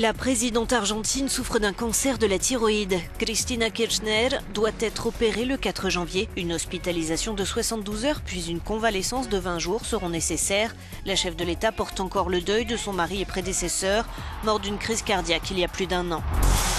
La présidente argentine souffre d'un cancer de la thyroïde. Cristina Kirchner doit être opérée le 4 janvier. Une hospitalisation de 72 heures puis une convalescence de 20 jours seront nécessaires. La chef de l'État porte encore le deuil de son mari et prédécesseur, mort d'une crise cardiaque il y a plus d'1 an.